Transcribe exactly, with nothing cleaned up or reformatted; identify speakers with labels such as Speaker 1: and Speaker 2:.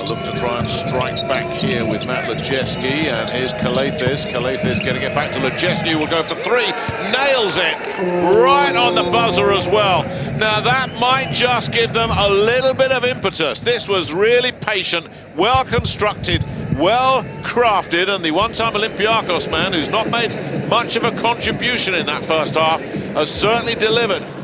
Speaker 1: look to try and strike back here with Matt Lejeski, and here's Calathes. Calathes getting it back to Lejeski, will go for three, nails it right on the buzzer as well. Now that might just give them a little bit of impetus. This was really patient, well constructed, well crafted, and the one-time Olympiacos man, who's not made much of a contribution in that first half, has certainly delivered.